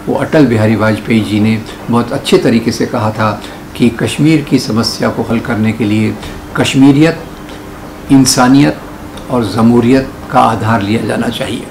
वो अटल बिहारी वाजपेयी जी ने बहुत अच्छे तरीके से कहा था कि कश्मीर की समस्या को हल करने के लिए कश्मीरियत, इंसानियत और जमहूरियत का आधार लिया जाना चाहिए।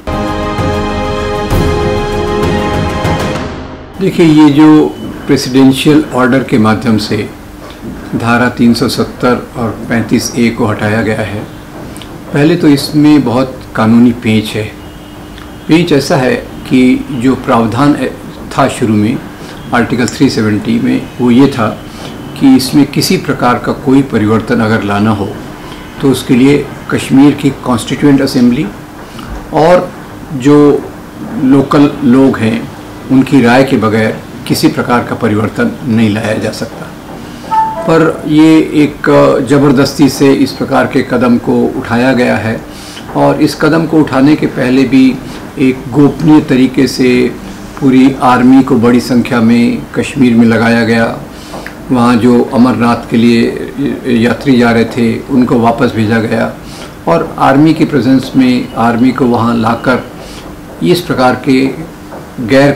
देखिए, ये जो प्रेसिडेंशियल ऑर्डर के माध्यम से धारा 370 और 35A को हटाया गया है, पहले तो इसमें बहुत कानूनी पेंच है। पेंच ऐसा है कि जो प्रावधान था शुरू में आर्टिकल 370 में, वो ये था कि इसमें किसी प्रकार का कोई परिवर्तन अगर लाना हो तो उसके लिए कश्मीर की कॉन्स्टिट्यूएंट असेंबली और जो लोकल लोग हैं उनकी राय के बगैर किसी प्रकार का परिवर्तन नहीं लाया जा सकता। पर ये एक ज़बरदस्ती से इस प्रकार के कदम को उठाया गया है और इस कदम को उठाने के पहले भी एक गोपनीय तरीके से पूरी आर्मी को बड़ी संख्या में कश्मीर में लगाया गया। वहाँ जो अमरनाथ के लिए यात्री जा रहे थे उनको वापस भेजा गया और आर्मी की प्रेजेंस में आर्मी को वहाँ लाकर इस प्रकार के गैर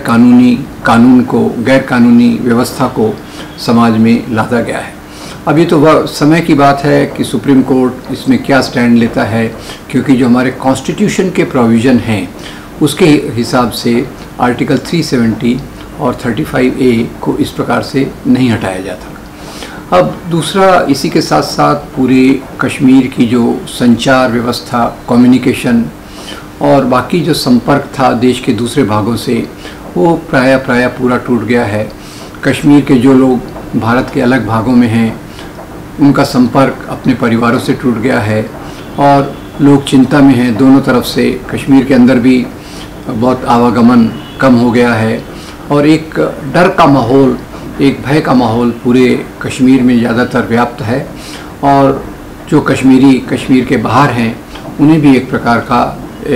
कानूनी व्यवस्था को समाज में लादा गया है। अब ये तो वह समय की बात है कि सुप्रीम कोर्ट इसमें क्या स्टैंड लेता है, क्योंकि जो हमारे कॉन्स्टिट्यूशन के प्रोविज़न हैं उसके हिसाब से आर्टिकल 370 और 35A को इस प्रकार से नहीं हटाया जाता। अब दूसरा, इसी के साथ साथ पूरे कश्मीर की जो संचार व्यवस्था, कम्युनिकेशन और बाकी जो संपर्क था देश के दूसरे भागों से, वो प्राय पूरा टूट गया है। कश्मीर के जो लोग भारत के अलग भागों में हैं उनका संपर्क अपने परिवारों से टूट गया है और लोग चिंता में हैं दोनों तरफ से। कश्मीर के अंदर भी बहुत आवागमन कम हो गया है और एक डर का माहौल, एक भय का माहौल पूरे कश्मीर में ज़्यादातर व्याप्त है और जो कश्मीर के बाहर हैं उन्हें भी एक प्रकार का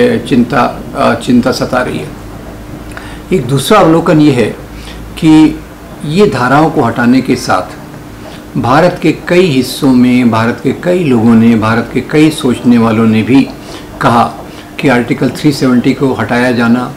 चिंता सता रही है। एक दूसरा अवलोकन ये है कि ये धाराओं को हटाने के साथ भारत के कई हिस्सों में भारत के कई लोगों ने, भारत के कई सोचने वालों ने भी कहा कि आर्टिकल 370 को हटाया जाना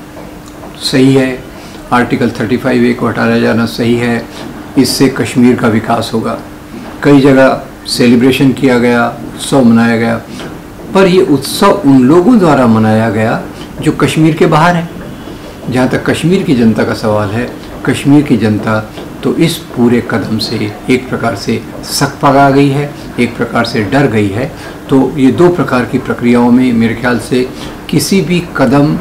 सही है, आर्टिकल 35A को हटाया जाना सही है, इससे कश्मीर का विकास होगा। कई जगह सेलिब्रेशन किया गया, उत्सव मनाया गया, पर ये उत्सव उन लोगों द्वारा मनाया गया जो कश्मीर के बाहर हैं। जहाँ तक कश्मीर की जनता का सवाल है, कश्मीर की जनता तो इस पूरे कदम से एक प्रकार से सकपगा गई है, एक प्रकार से डर गई है। तो ये दो प्रकार की प्रक्रियाओं में मेरे ख्याल से किसी भी कदम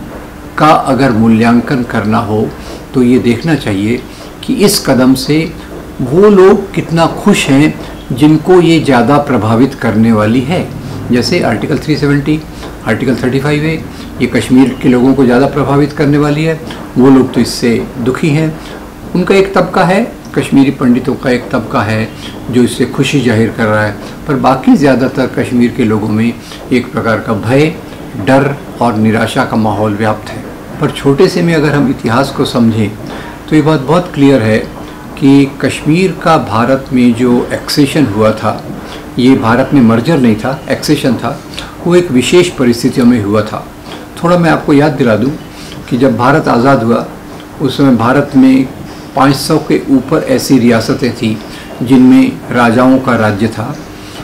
का अगर मूल्यांकन करना हो तो ये देखना चाहिए कि इस कदम से वो लोग कितना खुश हैं जिनको ये ज़्यादा प्रभावित करने वाली है। जैसे आर्टिकल 370, आर्टिकल 35A ये कश्मीर के लोगों को ज़्यादा प्रभावित करने वाली है, वो लोग तो इससे दुखी हैं। उनका एक तबका है, कश्मीरी पंडितों का एक तबका है जो इससे खुशी जाहिर कर रहा है, पर बाकी ज़्यादातर कश्मीर के लोगों में एक प्रकार का भय, डर और निराशा का माहौल व्याप्त है। पर छोटे से में अगर हम इतिहास को समझें तो ये बात बहुत क्लियर है कि कश्मीर का भारत में जो एक्सेशन हुआ था, ये भारत में मर्जर नहीं था, एक्सेशन था, वो एक विशेष परिस्थितियों में हुआ था। थोड़ा मैं आपको याद दिला दूं कि जब भारत आज़ाद हुआ उस समय भारत में 500 के ऊपर ऐसी रियासतें थीं जिनमें राजाओं का राज्य था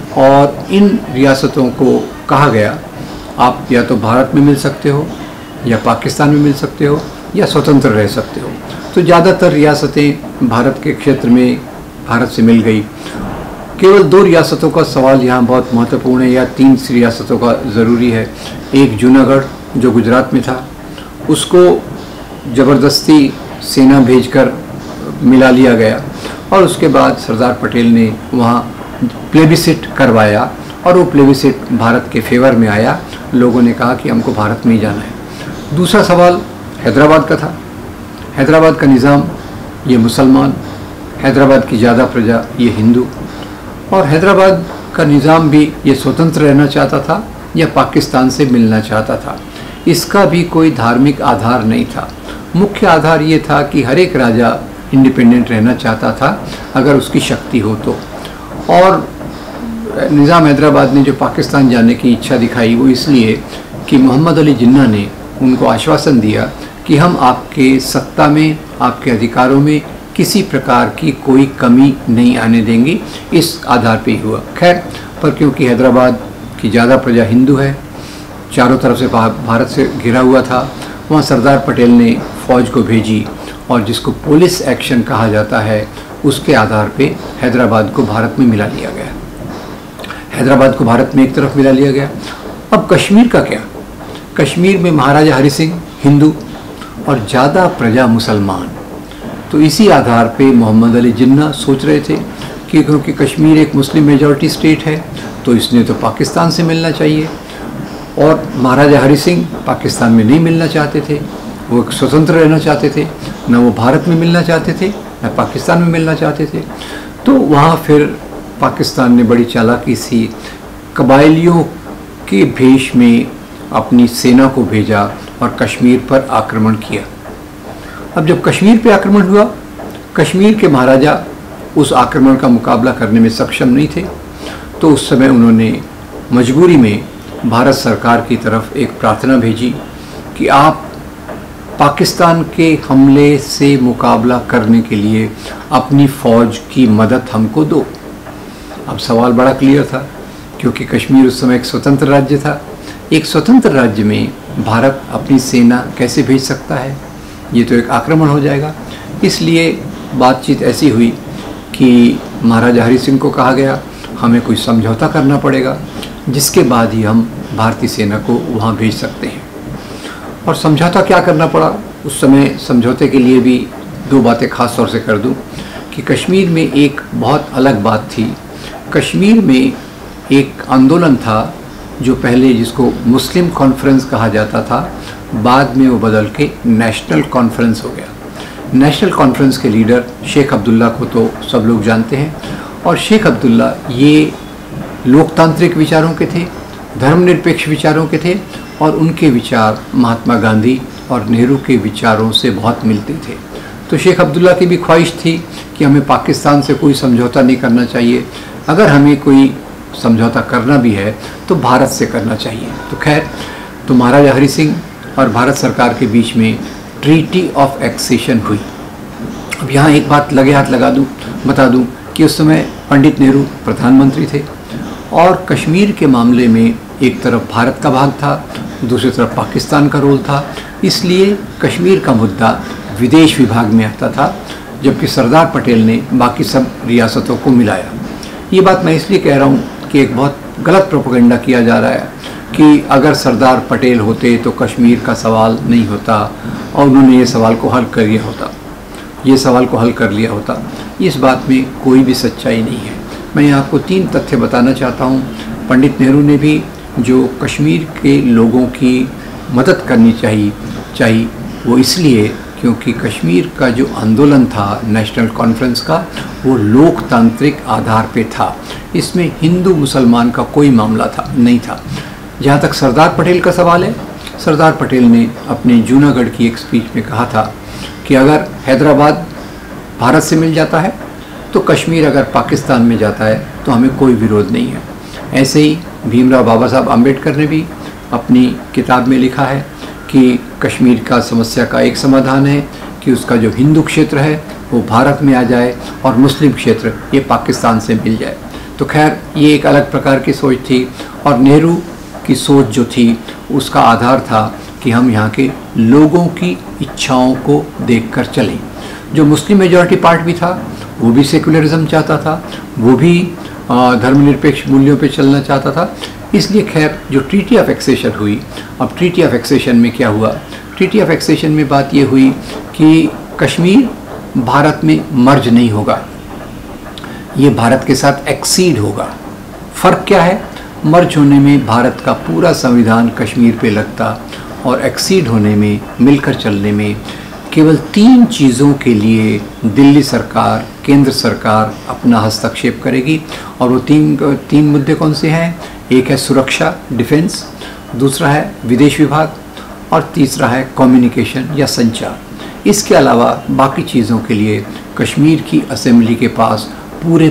और इन रियासतों को कहा गया आप या तो भारत में मिल सकते हो या पाकिस्तान में मिल सकते हो या स्वतंत्र रह सकते हो। तो ज़्यादातर रियासतें भारत के क्षेत्र में भारत से मिल गई। केवल 2 रियासतों का सवाल यहाँ बहुत महत्वपूर्ण है, या 3 रियासतों का ज़रूरी है। एक जूनागढ़ जो गुजरात में था, उसको ज़बरदस्ती सेना भेजकर मिला लिया गया और उसके बाद सरदार पटेल ने वहाँ प्लेबिसिट करवाया और वो प्लेबिसिट भारत के फेवर में आया। लोगों ने कहा कि हमको भारत में ही जाना है। दूसरा सवाल हैदराबाद का था। हैदराबाद का निज़ाम ये मुसलमान, हैदराबाद की ज़्यादा प्रजा ये हिंदू, और हैदराबाद का निज़ाम भी ये स्वतंत्र रहना चाहता था या पाकिस्तान से मिलना चाहता था। इसका भी कोई धार्मिक आधार नहीं था। मुख्य आधार ये था कि हर एक राजा इंडिपेंडेंट रहना चाहता था अगर उसकी शक्ति हो तो। और निज़ाम हैदराबाद ने जो पाकिस्तान जाने की इच्छा दिखाई वो इसलिए कि मोहम्मद अली जिन्ना ने उनको आश्वासन दिया कि हम आपके सत्ता में, आपके अधिकारों में किसी प्रकार की कोई कमी नहीं आने देंगे। इस आधार पे ही हुआ। खैर, पर क्योंकि हैदराबाद की ज़्यादा प्रजा हिंदू है, चारों तरफ से भारत से घिरा हुआ था, वहाँ सरदार पटेल ने फ़ौज को भेजी और जिसको पुलिस एक्शन कहा जाता है, उसके आधार पे हैदराबाद को भारत में मिला लिया गया। हैदराबाद को भारत में एक तरफ मिला लिया गया। अब कश्मीर का क्या? कश्मीर में महाराजा हरि सिंह हिंदू और ज़्यादा प्रजा मुसलमान। तो इसी आधार पे मोहम्मद अली जिन्ना सोच रहे थे कि क्योंकि कश्मीर एक मुस्लिम मेजॉरिटी स्टेट है तो इसने तो पाकिस्तान से मिलना चाहिए। और महाराजा हरि सिंह पाकिस्तान में नहीं मिलना चाहते थे, वो एक स्वतंत्र रहना चाहते थे, न वो भारत में मिलना चाहते थे न पाकिस्तान में मिलना चाहते थे। तो वहाँ फिर पाकिस्तान ने बड़ी चालाकी से कबायलियों के भेष में अपनी सेना को भेजा और कश्मीर पर आक्रमण किया। अब जब कश्मीर पे आक्रमण हुआ, कश्मीर के महाराजा उस आक्रमण का मुकाबला करने में सक्षम नहीं थे, तो उस समय उन्होंने मजबूरी में भारत सरकार की तरफ एक प्रार्थना भेजी कि आप पाकिस्तान के हमले से मुकाबला करने के लिए अपनी फ़ौज की मदद हमको दो। अब सवाल बड़ा क्लियर था, क्योंकि कश्मीर उस समय एक स्वतंत्र राज्य था। एक स्वतंत्र राज्य में भारत अपनी सेना कैसे भेज सकता है? ये तो एक आक्रमण हो जाएगा। इसलिए बातचीत ऐसी हुई कि महाराजा हरि सिंह को कहा गया हमें कोई समझौता करना पड़ेगा, जिसके बाद ही हम भारतीय सेना को वहाँ भेज सकते हैं। और समझौता क्या करना पड़ा? उस समय समझौते के लिए भी दो बातें ख़ास तौर से कर दूं कि कश्मीर में एक बहुत अलग बात थी। कश्मीर में एक आंदोलन था जो पहले जिसको मुस्लिम कॉन्फ्रेंस कहा जाता था, बाद में वो बदल के नेशनल कॉन्फ्रेंस हो गया। नेशनल कॉन्फ्रेंस के लीडर शेख अब्दुल्ला को तो सब लोग जानते हैं, और शेख अब्दुल्ला ये लोकतांत्रिक विचारों के थे, धर्मनिरपेक्ष विचारों के थे, और उनके विचार महात्मा गांधी और नेहरू के विचारों से बहुत मिलते थे। तो शेख अब्दुल्ला की भी ख्वाहिश थी कि हमें पाकिस्तान से कोई समझौता नहीं करना चाहिए, अगर हमें कोई समझौता करना भी है तो भारत से करना चाहिए। तो खैर, तो महाराजा हरि सिंह और भारत सरकार के बीच में ट्रीटी ऑफ एक्सेशन हुई। अब यहाँ एक बात लगे हाथ बता दूँ कि उस समय पंडित नेहरू प्रधानमंत्री थे और कश्मीर के मामले में एक तरफ भारत का भाग था, दूसरी तरफ पाकिस्तान का रोल था। इसलिए कश्मीर का मुद्दा विदेश विभाग में आता था, जबकि सरदार पटेल ने बाकी सब रियासतों को मिलाया। ये बात मैं इसलिए कह रहा हूँ कि एक बहुत गलत प्रोपेगेंडा किया जा रहा है कि अगर सरदार पटेल होते तो कश्मीर का सवाल नहीं होता और उन्होंने ये सवाल को हल कर लिया होता। इस बात में कोई भी सच्चाई नहीं है। मैं यहाँ आपको 3 तथ्य बताना चाहता हूँ। पंडित नेहरू ने भी जो कश्मीर के लोगों की मदद करनी चाहिए वो इसलिए क्योंकि कश्मीर का जो आंदोलन था नेशनल कॉन्फ्रेंस का, वो लोकतांत्रिक आधार पे था। इसमें हिंदू मुसलमान का कोई मामला नहीं था। जहाँ तक सरदार पटेल का सवाल है, सरदार पटेल ने अपने जूनागढ़ की एक स्पीच में कहा था कि अगर हैदराबाद भारत से मिल जाता है तो कश्मीर अगर पाकिस्तान में जाता है तो हमें कोई विरोध नहीं है। ऐसे ही भीमराव बाबा साहब अम्बेडकर ने भी अपनी किताब में लिखा है कि कश्मीर का समस्या का एक समाधान है कि उसका जो हिंदू क्षेत्र है वो भारत में आ जाए और मुस्लिम क्षेत्र ये पाकिस्तान से मिल जाए। तो खैर, ये एक अलग प्रकार की सोच थी, और नेहरू की सोच जो थी उसका आधार था कि हम यहाँ के लोगों की इच्छाओं को देखकर चलें। जो मुस्लिम मेजॉरिटी पार्ट भी था वो भी सेकुलरिज्म चाहता था, वो भी धर्मनिरपेक्ष मूल्यों पे चलना चाहता था। इसलिए खैर जो ट्रीटी ऑफ एक्सेशन हुई, अब ट्रीटी ऑफ एक्सेशन में क्या हुआ? ट्रीटी ऑफ एक्सेशन में बात ये हुई कि कश्मीर भारत में मर्ज नहीं होगा, ये भारत के साथ एक्सीड होगा। फ़र्क क्या है? मर्ज होने में भारत का पूरा संविधान कश्मीर पे लगता और एक्सीड होने में, मिलकर चलने में केवल 3 चीज़ों के लिए दिल्ली सरकार, केंद्र सरकार अपना हस्तक्षेप करेगी। और वो तीन मुद्दे कौन से हैं? एक है सुरक्षा, डिफेंस, दूसरा है विदेश विभाग, और तीसरा है कम्युनिकेशन या संचार। इसके अलावा बाकी चीज़ों के लिए कश्मीर की असेंबली के पास पूरे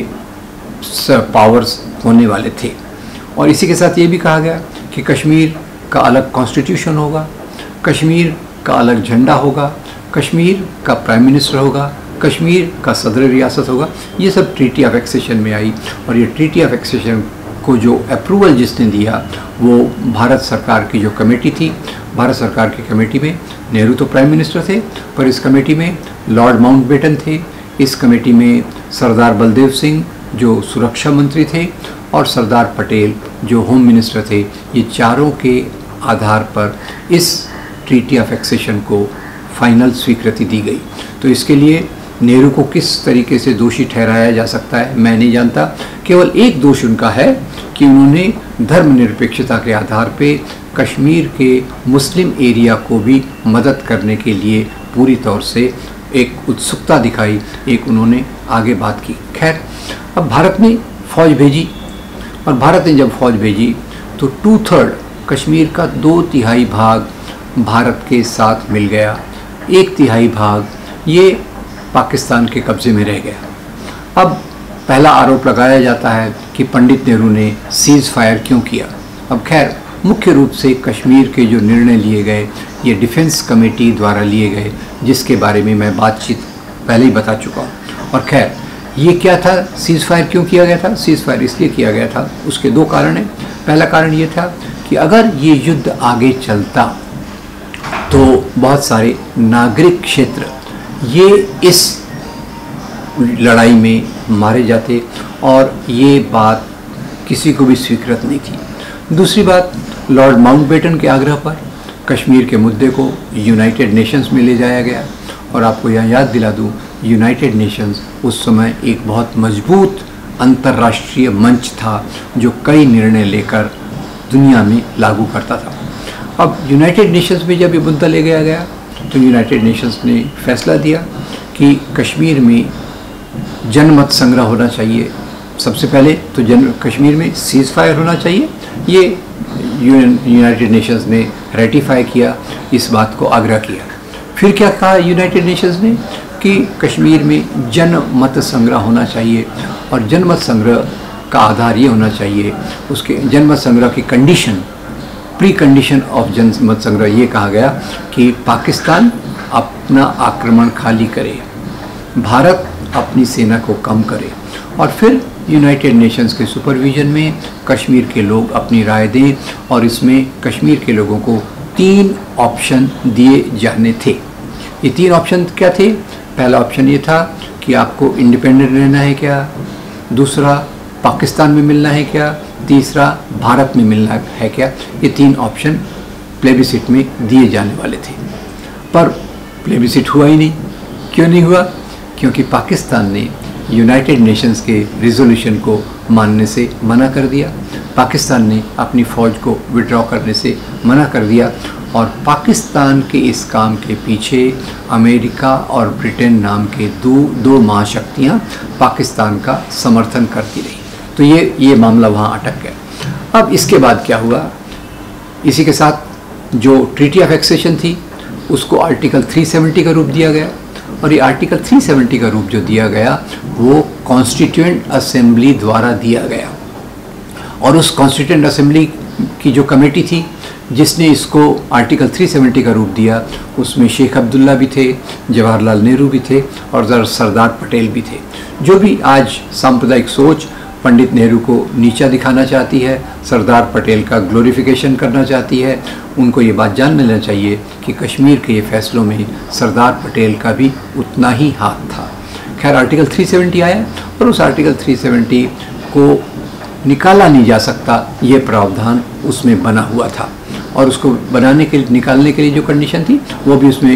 पावर्स होने वाले थे। और इसी के साथ ये भी कहा गया कि कश्मीर का अलग कॉन्स्टिट्यूशन होगा, कश्मीर का अलग झंडा होगा, कश्मीर का प्राइम मिनिस्टर होगा, कश्मीर का सदर रियासत होगा। ये सब ट्रीटी ऑफ एक्सेशन में आई और ये ट्रीटी ऑफ एक्सेशन को जो अप्रूवल जिसने दिया वो भारत सरकार की जो कमेटी थी। भारत सरकार की कमेटी में नेहरू तो प्राइम मिनिस्टर थे, पर इस कमेटी में लॉर्ड माउंटबेटन थे, इस कमेटी में सरदार बलदेव सिंह जो सुरक्षा मंत्री थे और सरदार पटेल जो होम मिनिस्टर थे। ये चारों के आधार पर इस ट्रीटी ऑफ एक्सेशन को फाइनल स्वीकृति दी गई। तो इसके लिए नेहरू को किस तरीके से दोषी ठहराया जा सकता है मैं नहीं जानता। केवल एक दोष उनका है कि उन्होंने धर्मनिरपेक्षता के आधार पे कश्मीर के मुस्लिम एरिया को भी मदद करने के लिए पूरी तौर से एक उत्सुकता दिखाई, एक उन्होंने आगे बात की। खैर, अब भारत ने फ़ौज भेजी और भारत ने जब फ़ौज भेजी तो 2/3 कश्मीर का 2/3 भाग भारत के साथ मिल गया, 1/3 भाग ये पाकिस्तान के कब्ज़े में रह गया। अब पहला आरोप लगाया जाता है कि पंडित नेहरू ने सीज़ फायर क्यों किया। अब खैर, मुख्य रूप से कश्मीर के जो निर्णय लिए गए ये डिफेंस कमेटी द्वारा लिए गए, जिसके बारे में मैं बातचीत पहले ही बता चुका हूँ। और खैर, ये क्या था, सीज़ फायर क्यों किया गया था? सीज़ फायर इसलिए किया गया था, उसके 2 कारण हैं। पहला कारण ये था कि अगर ये युद्ध आगे चलता तो बहुत सारे नागरिक क्षेत्र ये इस लड़ाई में मारे जाते और ये बात किसी को भी स्वीकृत नहीं थी। दूसरी बात, लॉर्ड माउंटबेटन के आग्रह पर कश्मीर के मुद्दे को यूनाइटेड नेशंस में ले जाया गया और आपको यहाँ याद दिला दूँ, यूनाइटेड नेशंस उस समय एक बहुत मजबूत अंतर्राष्ट्रीय मंच था जो कई निर्णय लेकर दुनिया में लागू करता था। अब यूनाइटेड नेशंस में जब ये मुद्दा ले गया गया तो यूनाइटेड नेशंस ने फैसला दिया कि कश्मीर में जनमत संग्रह होना चाहिए। सबसे पहले तो कश्मीर में सीज़ फायर होना चाहिए, ये यूनाइटेड नेशंस ने रेटिफाई किया, इस बात को आग्रह किया। फिर क्या कहा यूनाइटेड नेशंस ने कि कश्मीर में जनमत संग्रह होना चाहिए और जनमत संग्रह का आधार ये होना चाहिए, उसके जनमत संग्रह की कंडीशन, प्री कंडीशन ऑफ जनमत संग्रह ये कहा गया कि पाकिस्तान अपना आक्रमण खाली करे, भारत अपनी सेना को कम करे और फिर यूनाइटेड नेशंस के सुपरविजन में कश्मीर के लोग अपनी राय दें और इसमें कश्मीर के लोगों को 3 ऑप्शन दिए जाने थे। ये 3 ऑप्शन क्या थे? पहला ऑप्शन ये था कि आपको इंडिपेंडेंट रहना है क्या, दूसरा पाकिस्तान में मिलना है क्या, तीसरा भारत में मिलना है क्या। ये 3 ऑप्शन प्लेबिसिट में दिए जाने वाले थे, पर प्लेबिसिट हुआ ही नहीं। क्यों नहीं हुआ? क्योंकि पाकिस्तान ने यूनाइटेड नेशंस के रिजोल्यूशन को मानने से मना कर दिया, पाकिस्तान ने अपनी फ़ौज को विड्रॉ करने से मना कर दिया और पाकिस्तान के इस काम के पीछे अमेरिका और ब्रिटेन नाम के दो महाशक्तियाँ पाकिस्तान का समर्थन करती रही। तो ये मामला वहाँ अटक गया। अब इसके बाद क्या हुआ? इसी के साथ जो ट्रीटी ऑफ एक्सेशन थी उसको आर्टिकल 370 का रूप दिया गया और ये आर्टिकल 370 का रूप जो दिया गया वो कॉन्स्टिट्यूएंट असेंबली द्वारा दिया गया और उस कॉन्स्टिट्यूएंट असेंबली की जो कमेटी थी जिसने इसको आर्टिकल 370 का रूप दिया उसमें शेख अब्दुल्ला भी थे, जवाहरलाल नेहरू भी थे और सरदार पटेल भी थे। जो भी आज सांप्रदायिक सोच पंडित नेहरू को नीचा दिखाना चाहती है, सरदार पटेल का ग्लोरिफिकेशन करना चाहती है, उनको ये बात जान लेना चाहिए कि कश्मीर के ये फैसलों में सरदार पटेल का भी उतना ही हाथ था। खैर, आर्टिकल 370 आया और उस आर्टिकल 370 को निकाला नहीं जा सकता, ये प्रावधान उसमें बना हुआ था और उसको बनाने के लिए, निकालने के लिए जो कंडीशन थी वो भी उसमें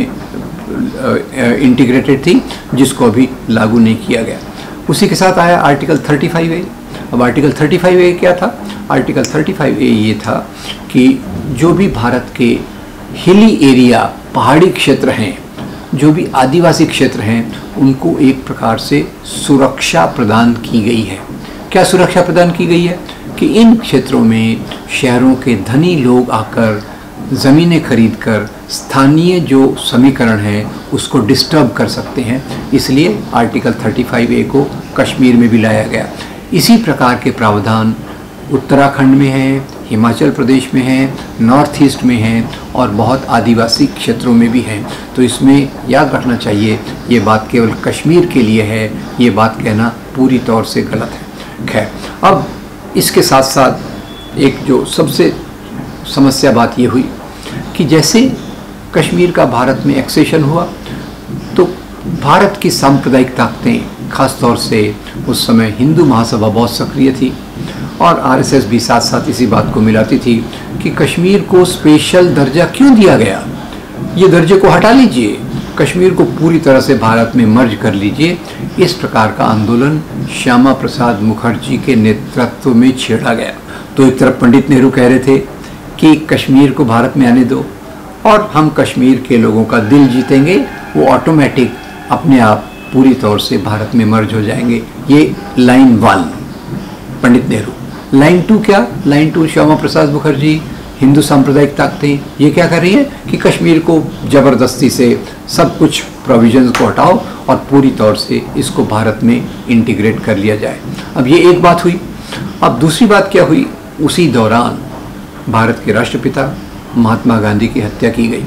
इंटीग्रेटेड थी, जिसको अभी लागू नहीं किया गया। उसी के साथ आया आर्टिकल 35A। अब आर्टिकल 35A क्या था? आर्टिकल 35A ये था कि जो भी भारत के हिली एरिया, पहाड़ी क्षेत्र हैं, जो भी आदिवासी क्षेत्र हैं, उनको एक प्रकार से सुरक्षा प्रदान की गई है। क्या सुरक्षा प्रदान की गई है? कि इन क्षेत्रों में शहरों के धनी लोग आकर ज़मीनें खरीद कर स्थानीय जो समीकरण है उसको डिस्टर्ब कर सकते हैं, इसलिए आर्टिकल 35A को कश्मीर में भी लाया गया। इसी प्रकार के प्रावधान उत्तराखंड में है, हिमाचल प्रदेश में हैं, नॉर्थ ईस्ट में हैं और बहुत आदिवासी क्षेत्रों में भी हैं। तो इसमें याद रखना चाहिए ये बात केवल कश्मीर के लिए है, ये बात कहना पूरी तौर से गलत है। खैर, अब इसके साथ साथ एक जो सबसे समस्या बात ये हुई कि जैसे कश्मीर का भारत में एक्सेशन हुआ तो भारत की सांप्रदायिक ताकतें, खास तौर से उस समय हिंदू महासभा बहुत सक्रिय थी और आरएसएस भी साथ साथ इसी बात को मिलाती थी कि कश्मीर को स्पेशल दर्जा क्यों दिया गया, ये दर्जे को हटा लीजिए, कश्मीर को पूरी तरह से भारत में मर्ज कर लीजिए। इस प्रकार का आंदोलन श्यामा प्रसाद मुखर्जी के नेतृत्व में छेड़ा गया। तो एक तरफ पंडित नेहरू कह रहे थे कि कश्मीर को भारत में आने दो और हम कश्मीर के लोगों का दिल जीतेंगे, वो ऑटोमेटिक अपने आप पूरी तौर से भारत में मर्ज हो जाएंगे। ये लाइन 1 पंडित नेहरू। लाइन 2 क्या? लाइन 2 श्यामा प्रसाद मुखर्जी, हिंदू सांप्रदायिक ताकतें ये क्या कर रही हैं कि कश्मीर को ज़बरदस्ती से सब कुछ प्रोविजंस को हटाओ और पूरी तौर से इसको भारत में इंटीग्रेट कर लिया जाए। अब ये एक बात हुई। अब दूसरी बात क्या हुई? उसी दौरान भारत के राष्ट्रपिता महात्मा गांधी की हत्या की गई।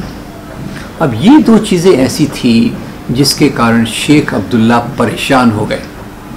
अब ये दो चीज़ें ऐसी थी जिसके कारण शेख अब्दुल्ला परेशान हो गए।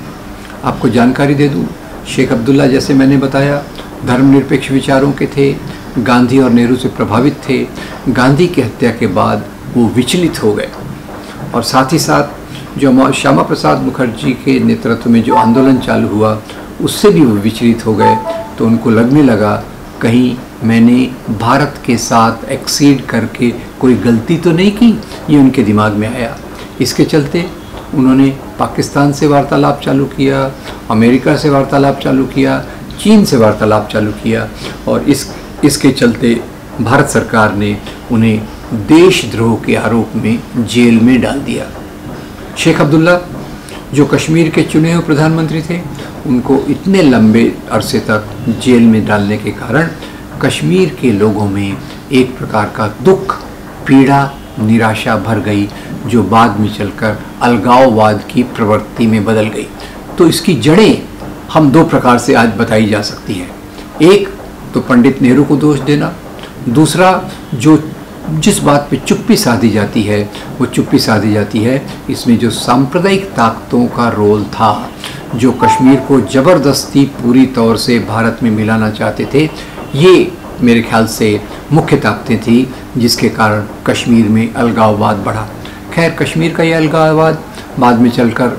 आपको जानकारी दे दूं, शेख अब्दुल्ला जैसे मैंने बताया धर्मनिरपेक्ष विचारों के थे, गांधी और नेहरू से प्रभावित थे। गांधी की हत्या के बाद वो विचलित हो गए और साथ ही साथ जो श्यामा प्रसाद मुखर्जी के नेतृत्व में जो आंदोलन चालू हुआ उससे भी वो विचलित हो गए। तो उनको लगने लगा कहीं मैंने भारत के साथ एक्सीड करके कोई गलती तो नहीं की, ये उनके दिमाग में आया। इसके चलते उन्होंने पाकिस्तान से वार्तालाप चालू किया, अमेरिका से वार्तालाप चालू किया, चीन से वार्तालाप चालू किया और इसके चलते भारत सरकार ने उन्हें देशद्रोह के आरोप में जेल में डाल दिया। शेख अब्दुल्ला जो कश्मीर के चुने हुए प्रधानमंत्री थे, उनको इतने लंबे अरसे तक जेल में डालने के कारण कश्मीर के लोगों में एक प्रकार का दुख, पीड़ा, निराशा भर गई जो बाद में चलकर अलगाववाद की प्रवृत्ति में बदल गई। तो इसकी जड़ें हम दो प्रकार से आज बताई जा सकती हैं। एक तो पंडित नेहरू को दोष देना, दूसरा जो जिस बात पे चुप्पी साधी जाती है वो चुप्पी साधी जाती है इसमें जो सांप्रदायिक ताकतों का रोल था, जो कश्मीर को ज़बरदस्ती पूरी तौर से भारत में मिलाना चाहते थे, ये मेरे ख्याल से मुख्य ताकतें थी जिसके कारण कश्मीर में अलगाववाद बढ़ा। खैर, कश्मीर का ये अलगाववाद बाद में चलकर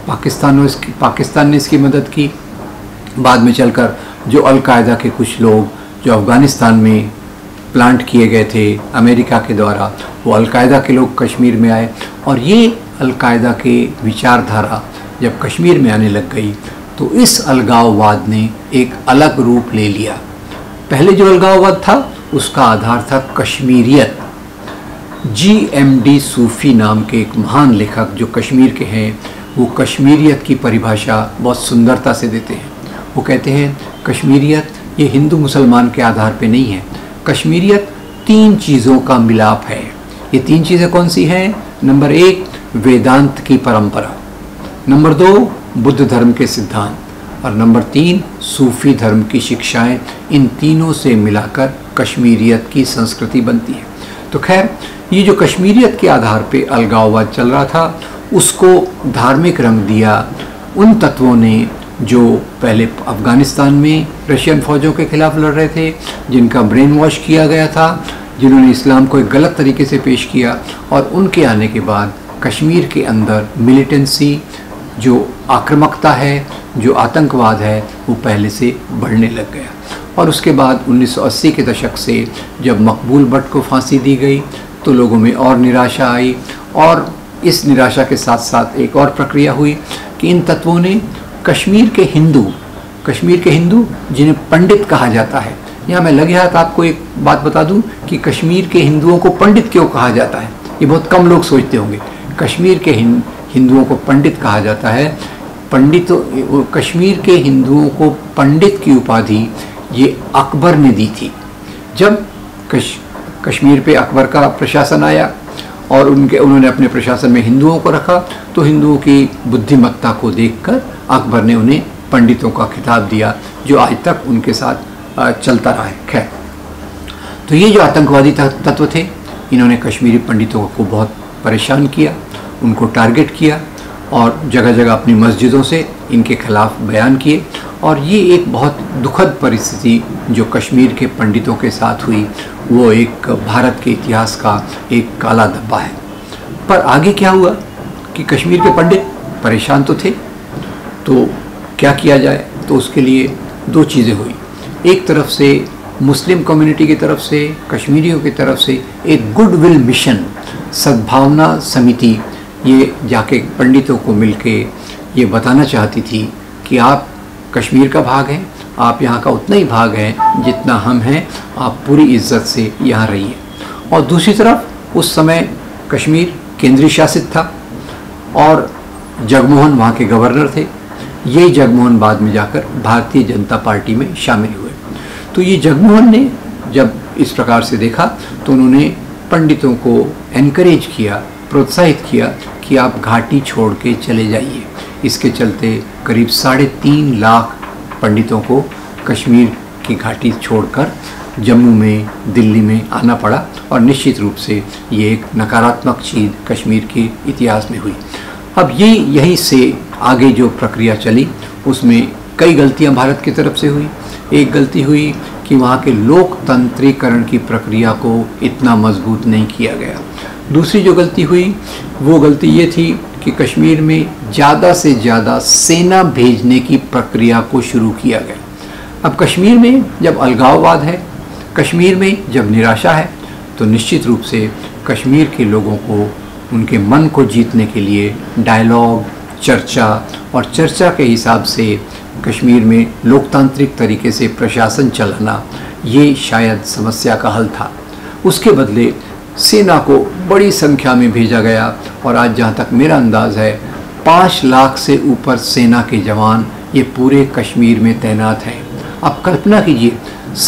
पाकिस्तान ने इसकी मदद की। बाद में चलकर जो अलकायदा के कुछ लोग जो अफ़गानिस्तान में प्लांट किए गए थे अमेरिका के द्वारा, वो अलकायदा के लोग कश्मीर में आए और ये अलकायदा के विचारधारा जब कश्मीर में आने लग गई तो इस अलगाववाद ने एक अलग रूप ले लिया। पहले जो अलगाववाद था उसका आधार था कश्मीरियत। GMD सूफ़ी नाम के एक महान लेखक जो कश्मीर के हैं, वो कश्मीरियत की परिभाषा बहुत सुंदरता से देते हैं। वो कहते हैं कश्मीरियत ये हिंदू मुसलमान के आधार पे नहीं है, कश्मीरियत 3 चीज़ों का मिलाप है। ये 3 चीज़ें कौन सी हैं? नंबर 1 वेदांत की परंपरा, नंबर 2 बुद्ध धर्म के सिद्धांत और नंबर 3 सूफ़ी धर्म की शिक्षाएं। इन तीनों से मिलाकर कश्मीरियत की संस्कृति बनती है। तो खैर, ये जो कश्मीरियत के आधार पे अलगाववाद चल रहा था उसको धार्मिक रंग दिया उन तत्वों ने जो पहले अफ़गानिस्तान में रशियन फ़ौजों के खिलाफ लड़ रहे थे, जिनका ब्रेन वॉश किया गया था, जिन्होंने इस्लाम को एक गलत तरीके से पेश किया, और उनके आने के बाद कश्मीर के अंदर मिलिटेंसी, जो आक्रामकता है, जो आतंकवाद है, वो पहले से बढ़ने लग गया। और उसके बाद 1980 के दशक से जब मकबूल भट्ट को फांसी दी गई तो लोगों में और निराशा आई और इस निराशा के साथ साथ एक और प्रक्रिया हुई कि इन तत्वों ने कश्मीर के हिंदू जिन्हें पंडित कहा जाता है, यहाँ मैं लगे हाथ आपको एक बात बता दूं कि कश्मीर के हिंदुओं को पंडित क्यों कहा जाता है, ये बहुत कम लोग सोचते होंगे। कश्मीर के हिंदुओं को पंडित कहा जाता है। कश्मीर के हिंदुओं को पंडित की उपाधि ये अकबर ने दी थी। जब कश्मीर पे अकबर का प्रशासन आया और उन्होंने अपने प्रशासन में हिंदुओं को रखा तो हिंदुओं की बुद्धिमत्ता को देखकर अकबर ने उन्हें पंडितों का खिताब दिया, जो आज तक उनके साथ चलता रहा है। खैर, तो ये जो आतंकवादी तत्व थे, इन्होंने कश्मीरी पंडितों को बहुत परेशान किया, उनको टारगेट किया और जगह जगह अपनी मस्जिदों से इनके खिलाफ बयान किए। और ये एक बहुत दुखद परिस्थिति जो कश्मीर के पंडितों के साथ हुई, वो एक भारत के इतिहास का एक काला धब्बा है। पर आगे क्या हुआ कि कश्मीर के पंडित परेशान तो थे, तो क्या किया जाए? तो उसके लिए दो चीज़ें हुई। एक तरफ से मुस्लिम कम्युनिटी की तरफ से, कश्मीरियों की तरफ से एक गुडविल मिशन, सद्भावना समिति, ये जाके पंडितों को मिलके ये बताना चाहती थी कि आप कश्मीर का भाग हैं, आप यहाँ का उतना ही भाग है जितना हम हैं, आप पूरी इज्जत से यहाँ रहिए। और दूसरी तरफ उस समय कश्मीर केंद्रीय शासित था और जगमोहन वहाँ के गवर्नर थे। ये जगमोहन बाद में जाकर भारतीय जनता पार्टी में शामिल हुए। तो ये जगमोहन ने जब इस प्रकार से देखा तो उन्होंने पंडितों को एनकरेज किया, प्रोत्साहित किया कि आप घाटी छोड़ के चले जाइए। इसके चलते करीब 3.5 लाख पंडितों को कश्मीर की घाटी छोड़कर जम्मू में, दिल्ली में आना पड़ा और निश्चित रूप से ये एक नकारात्मक चीज़ कश्मीर के इतिहास में हुई। अब ये यहीं से आगे जो प्रक्रिया चली उसमें कई गलतियां भारत की तरफ से हुई। एक गलती हुई कि वहाँ के लोकतंत्रीकरण की प्रक्रिया को इतना मजबूत नहीं किया गया। दूसरी जो गलती हुई वो गलती ये थी कि कश्मीर में ज़्यादा से ज़्यादा सेना भेजने की प्रक्रिया को शुरू किया गया। अब कश्मीर में जब अलगाववाद है, कश्मीर में जब निराशा है, तो निश्चित रूप से कश्मीर के लोगों को उनके मन को जीतने के लिए डायलॉग, चर्चा और चर्चा के हिसाब से कश्मीर में लोकतांत्रिक तरीके से प्रशासन चलाना, ये शायद समस्या का हल था। उसके बदले सेना को बड़ी संख्या में भेजा गया और आज जहाँ तक मेरा अंदाज़ है 5 लाख से ऊपर सेना के जवान ये पूरे कश्मीर में तैनात हैं। आप कल्पना कीजिए,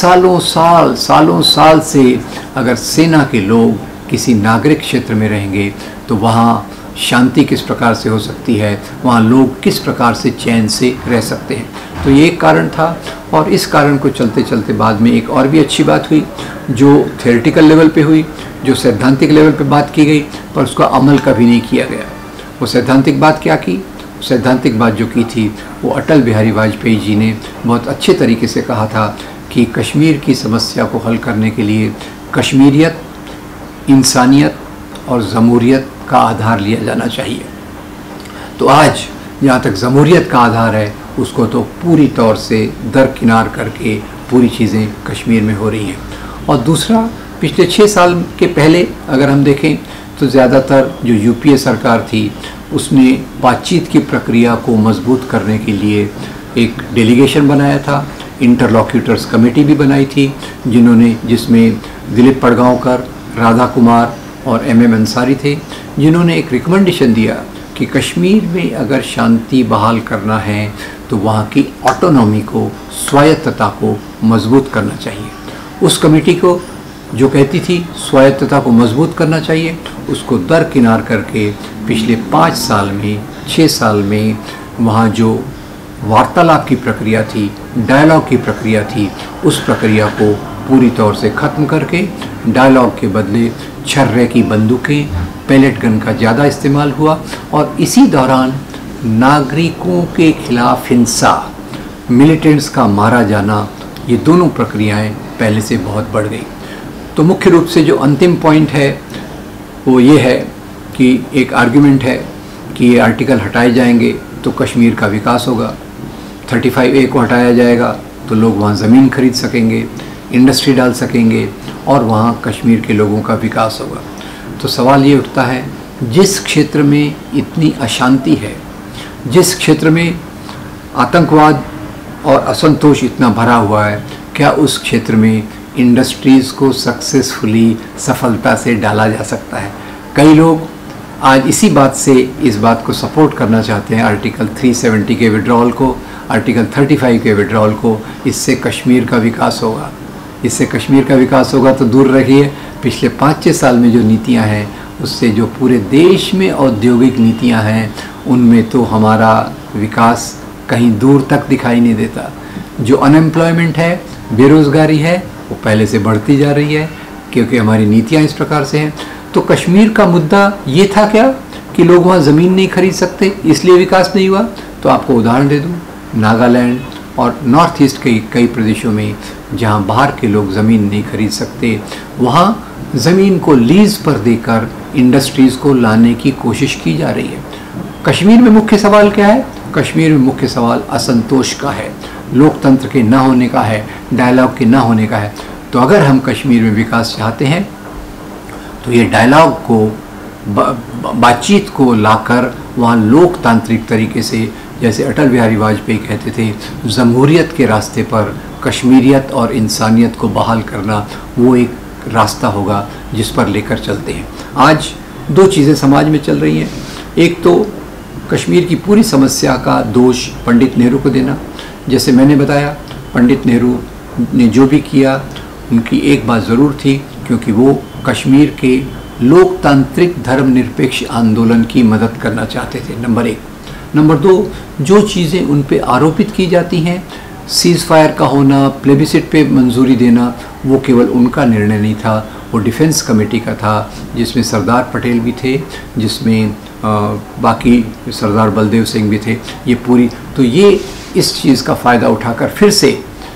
सालों साल से अगर सेना के लोग किसी नागरिक क्षेत्र में रहेंगे तो वहाँ शांति किस प्रकार से हो सकती है, वहाँ लोग किस प्रकार से चैन से रह सकते हैं। तो ये एक कारण था। और इस कारण को चलते चलते बाद में एक और भी अच्छी बात हुई जो थियोरेटिकल लेवल पे हुई, जो सैद्धांतिक लेवल पे बात की गई, पर उसका अमल कभी नहीं किया गया। वो सैद्धांतिक बात क्या की? सैद्धांतिक बात जो की थी वो अटल बिहारी वाजपेयी जी ने बहुत अच्छे तरीके से कहा था कि कश्मीर की समस्या को हल करने के लिए कश्मीरियत, इंसानियत और जमहूरियत का आधार लिया जाना चाहिए। तो आज जहाँ तक जमहूरियत का आधार है उसको तो पूरी तौर से दरकिनार करके पूरी चीज़ें कश्मीर में हो रही हैं। और दूसरा, पिछले 6 साल के पहले अगर हम देखें तो ज़्यादातर जो यूपीए सरकार थी उसने बातचीत की प्रक्रिया को मजबूत करने के लिए एक डेलीगेशन बनाया था, इंटरलॉक्यूटर्स कमेटी भी बनाई थी जिसमें दिलीप पड़गांवकर, राधा कुमार और एमएम अंसारी थे, जिन्होंने एक रिकमेंडेशन दिया कि कश्मीर में अगर शांति बहाल करना है तो वहाँ की ऑटोनॉमी को, स्वायत्तता को मजबूत करना चाहिए। उस कमेटी को जो कहती थी स्वायत्तता को मजबूत करना चाहिए, उसको दरकिनार करके पिछले 5 साल में, 6 साल में वहाँ जो वार्तालाप की प्रक्रिया थी, डायलॉग की प्रक्रिया थी, उस प्रक्रिया को पूरी तौर से ख़त्म करके डायलॉग के बदले छर्रे की बंदूकें, पैलेट गन का ज़्यादा इस्तेमाल हुआ। और इसी दौरान नागरिकों के खिलाफ हिंसा, मिलिटेंट्स का मारा जाना, ये दोनों प्रक्रियाएं पहले से बहुत बढ़ गई। तो मुख्य रूप से जो अंतिम पॉइंट है वो ये है कि एक आर्गुमेंट है कि ये आर्टिकल हटाए जाएंगे तो कश्मीर का विकास होगा, 35A को हटाया जाएगा तो लोग वहाँ ज़मीन खरीद सकेंगे, इंडस्ट्री डाल सकेंगे और वहाँ कश्मीर के लोगों का विकास होगा। तो सवाल ये उठता है, जिस क्षेत्र में इतनी अशांति है, जिस क्षेत्र में आतंकवाद और असंतोष इतना भरा हुआ है, क्या उस क्षेत्र में इंडस्ट्रीज़ को सक्सेसफुली, सफलता से डाला जा सकता है? कई लोग आज इसी बात से इस बात को सपोर्ट करना चाहते हैं, आर्टिकल 370 के विड्रॉल को, आर्टिकल 35 के विड्रॉल को। इससे कश्मीर का विकास होगा, इससे कश्मीर का विकास होगा तो दूर रहिए पिछले 5-6 साल में जो नीतियां हैं उससे जो पूरे देश में औद्योगिक नीतियां हैं उनमें तो हमारा विकास कहीं दूर तक दिखाई नहीं देता। जो अनएम्प्लॉयमेंट है, बेरोज़गारी है, वो पहले से बढ़ती जा रही है क्योंकि हमारी नीतियाँ इस प्रकार से हैं। तो कश्मीर का मुद्दा ये था क्या कि लोग वहाँ ज़मीन नहीं खरीद सकते इसलिए विकास नहीं हुआ? तो आपको उदाहरण दे दूँ, नागालैंड और नॉर्थ ईस्ट के कई प्रदेशों में जहाँ बाहर के लोग ज़मीन नहीं खरीद सकते, वहाँ ज़मीन को लीज़ पर देकर इंडस्ट्रीज़ को लाने की कोशिश की जा रही है। कश्मीर में मुख्य सवाल क्या है? कश्मीर में मुख्य सवाल असंतोष का है, लोकतंत्र के ना होने का है, डायलॉग के ना होने का है। तो अगर हम कश्मीर में विकास चाहते हैं तो ये डायलॉग को, बातचीत को लाकर वहाँ लोकतांत्रिक तरीके से, जैसे अटल बिहारी वाजपेयी कहते थे, जमहूरियत के रास्ते पर कश्मीरियत और इंसानियत को बहाल करना, वो एक रास्ता होगा जिस पर लेकर चलते हैं। आज दो चीज़ें समाज में चल रही हैं। एक तो कश्मीर की पूरी समस्या का दोष पंडित नेहरू को देना। जैसे मैंने बताया, पंडित नेहरू ने जो भी किया, उनकी एक बात ज़रूर थी, क्योंकि वो कश्मीर के लोकतांत्रिक धर्मनिरपेक्ष आंदोलन की मदद करना चाहते थे, नंबर एक। नंबर दो, जो चीज़ें उन पे आरोपित की जाती हैं, सीज़ फायर का होना, प्लेबिसिट पे मंजूरी देना, वो केवल उनका निर्णय नहीं था, वो डिफेंस कमेटी का था, जिसमें सरदार पटेल भी थे, जिसमें बाकी सरदार बलदेव सिंह भी थे। ये पूरी, तो ये इस चीज़ का फ़ायदा उठाकर फिर से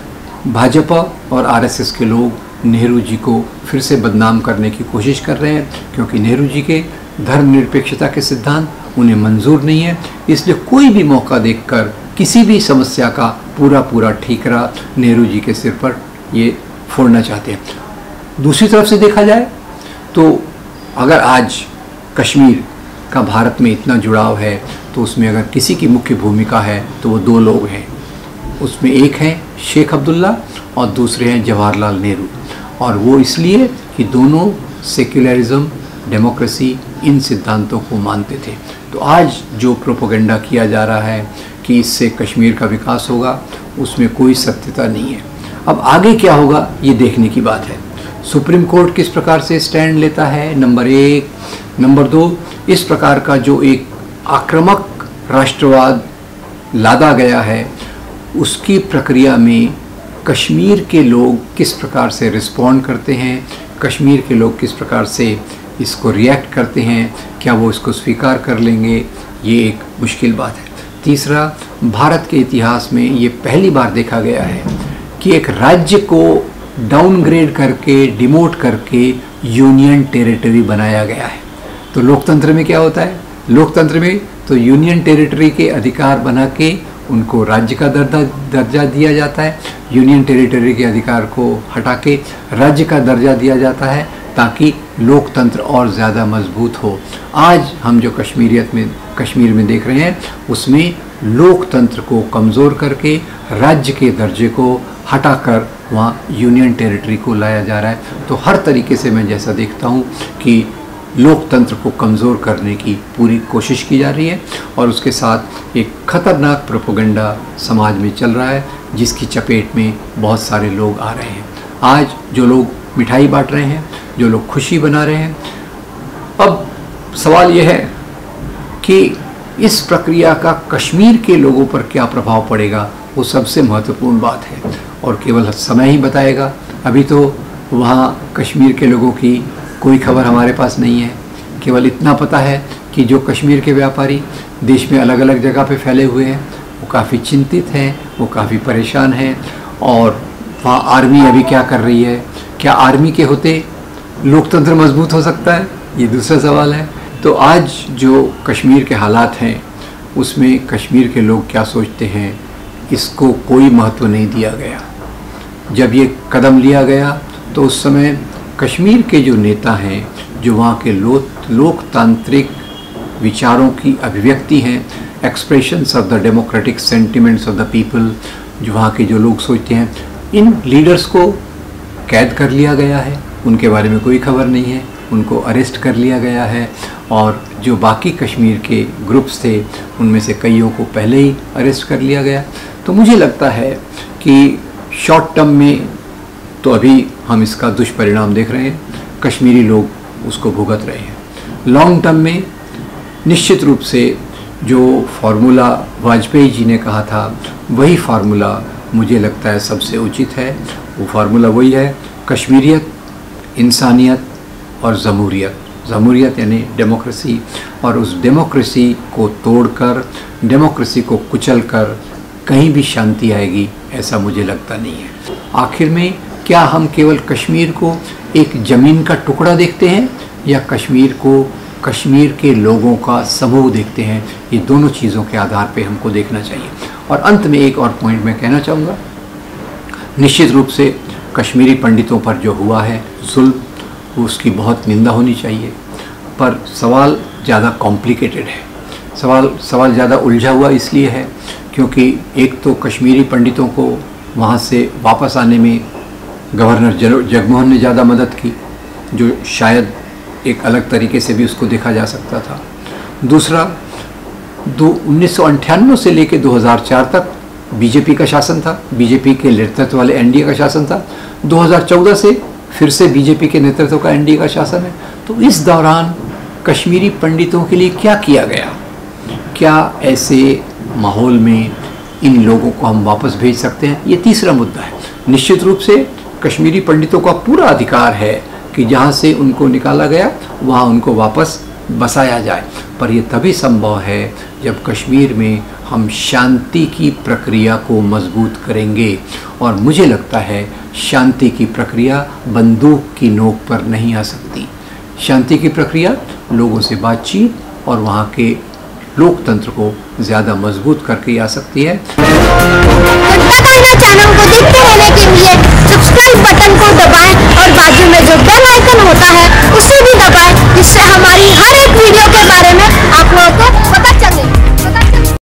भाजपा और आरएसएस के लोग नेहरू जी को फिर से बदनाम करने की कोशिश कर रहे हैं, क्योंकि नेहरू जी के धर्मनिरपेक्षता के सिद्धांत उन्हें मंजूर नहीं है। इसलिए कोई भी मौका देखकर किसी भी समस्या का पूरा ठीकरा नेहरू जी के सिर पर ये फोड़ना चाहते हैं। दूसरी तरफ से देखा जाए तो अगर आज कश्मीर का भारत में इतना जुड़ाव है, तो उसमें अगर किसी की मुख्य भूमिका है तो वो दो लोग हैं। उसमें एक हैं शेख अब्दुल्ला और दूसरे हैं जवाहरलाल नेहरू। और वो इसलिए कि दोनों सेक्युलरिज्म, डेमोक्रेसी, इन सिद्धांतों को मानते थे। तो आज जो प्रोपेगेंडा किया जा रहा है कि इससे कश्मीर का विकास होगा, उसमें कोई सत्यता नहीं है। अब आगे क्या होगा ये देखने की बात है। सुप्रीम कोर्ट किस प्रकार से स्टैंड लेता है, नंबर एक। नंबर दो, इस प्रकार का जो एक आक्रामक राष्ट्रवाद लादा गया है, उसकी प्रक्रिया में कश्मीर के लोग किस प्रकार से रिस्पॉन्ड करते हैं, कश्मीर के लोग किस प्रकार से इसको रिएक्ट करते हैं, क्या वो इसको स्वीकार कर लेंगे, ये एक मुश्किल बात है। तीसरा, भारत के इतिहास में ये पहली बार देखा गया है कि एक राज्य को डाउनग्रेड करके, डिमोट करके यूनियन टेरिटरी बनाया गया है। तो लोकतंत्र में क्या होता है? लोकतंत्र में तो यूनियन टेरिटरी के अधिकार बना के उनको राज्य का दर्जा दिया जाता है, यूनियन टेरिटरी के अधिकार को हटा के राज्य का दर्जा दिया जाता है, ताकि लोकतंत्र और ज़्यादा मजबूत हो। आज हम जो कश्मीर में देख रहे हैं, उसमें लोकतंत्र को कमज़ोर करके राज्य के दर्जे को हटाकर वहाँ यूनियन टेरिटरी को लाया जा रहा है। तो हर तरीके से मैं जैसा देखता हूँ कि लोकतंत्र को कमज़ोर करने की पूरी कोशिश की जा रही है, और उसके साथ एक खतरनाक प्रोपेगेंडा समाज में चल रहा है, जिसकी चपेट में बहुत सारे लोग आ रहे हैं। आज जो लोग मिठाई बांट रहे हैं, जो लोग खुशी बना रहे हैं, अब सवाल यह है कि इस प्रक्रिया का कश्मीर के लोगों पर क्या प्रभाव पड़ेगा, वो सबसे महत्वपूर्ण बात है, और केवल समय ही बताएगा। अभी तो वहाँ कश्मीर के लोगों की कोई खबर हमारे पास नहीं है। केवल इतना पता है कि जो कश्मीर के व्यापारी देश में अलग अलग जगह पे फैले हुए हैं, वो काफ़ी चिंतित हैं, वो काफ़ी परेशान हैं। और वहाँ आर्मी अभी क्या कर रही है, क्या आर्मी के होते लोकतंत्र मजबूत हो सकता है, ये दूसरा सवाल है। तो आज जो कश्मीर के हालात हैं, उसमें कश्मीर के लोग क्या सोचते हैं, इसको कोई महत्व नहीं दिया गया। जब ये कदम लिया गया तो उस समय कश्मीर के जो नेता हैं, जो वहाँ के लोकतांत्रिक विचारों की अभिव्यक्ति हैं, expressions of the democratic sentiments of the people, जो वहाँ के जो लोग सोचते हैं, इन लीडर्स को कैद कर लिया गया है। उनके बारे में कोई खबर नहीं है, उनको अरेस्ट कर लिया गया है। और जो बाकी कश्मीर के ग्रुप्स थे, उनमें से कईयों को पहले ही अरेस्ट कर लिया गया। तो मुझे लगता है कि शॉर्ट टर्म में तो अभी हम इसका दुष्परिणाम देख रहे हैं, कश्मीरी लोग उसको भुगत रहे हैं। लॉन्ग टर्म में निश्चित रूप से जो फार्मूला वाजपेयी जी ने कहा था, वही फार्मूला मुझे लगता है सबसे उचित है। वो फार्मूला वही है, कश्मीरियत, इंसानियत और जमहूरियत। जमहूरियत यानी डेमोक्रेसी, और उस डेमोक्रेसी को तोड़कर, डेमोक्रेसी को कुचलकर कहीं भी शांति आएगी, ऐसा मुझे लगता नहीं है। आखिर में क्या हम केवल कश्मीर को एक ज़मीन का टुकड़ा देखते हैं या कश्मीर को कश्मीर के लोगों का समूह देखते हैं? ये दोनों चीज़ों के आधार पे हमको देखना चाहिए। और अंत में एक और पॉइंट मैं कहना चाहूँगा, निश्चित रूप से कश्मीरी पंडितों पर जो हुआ है जुल्म, उसकी बहुत निंदा होनी चाहिए, पर सवाल ज़्यादा कॉम्प्लिकेटेड है। सवाल ज़्यादा उलझा हुआ इसलिए है क्योंकि एक तो कश्मीरी पंडितों को वहाँ से वापस आने में गवर्नर जगमोहन ने ज़्यादा मदद की, जो शायद एक अलग तरीके से भी उसको देखा जा सकता था। दूसरा, 1998 से लेकर 2004 तक बीजेपी का शासन था, बीजेपी के नेतृत्व वाले एनडीए का शासन था। 2014 से फिर से बीजेपी के नेतृत्व का एनडीए का शासन है। तो इस दौरान कश्मीरी पंडितों के लिए क्या किया गया? क्या ऐसे माहौल में इन लोगों को हम वापस भेज सकते हैं? ये तीसरा मुद्दा है। निश्चित रूप से कश्मीरी पंडितों का पूरा अधिकार है कि जहाँ से उनको निकाला गया वहाँ उनको वापस बसाया जाए, पर यह तभी संभव है जब कश्मीर में हम शांति की प्रक्रिया को मजबूत करेंगे। और मुझे लगता है शांति की प्रक्रिया बंदूक की नोक पर नहीं आ सकती। शांति की प्रक्रिया लोगों से बातचीत और वहाँ के लोकतंत्र को ज़्यादा मजबूत करके आ सकती है।